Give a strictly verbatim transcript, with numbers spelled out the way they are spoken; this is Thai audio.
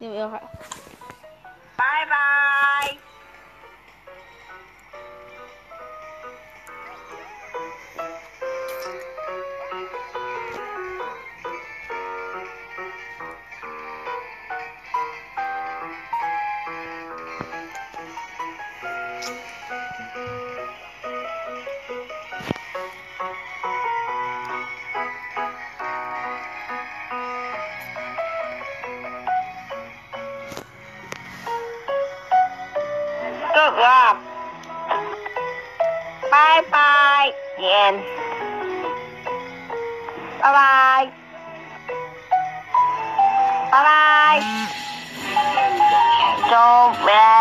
นี่เอลค่ะบายบายก็รับบายบายเย็นบายบายบายบายจบแล้ว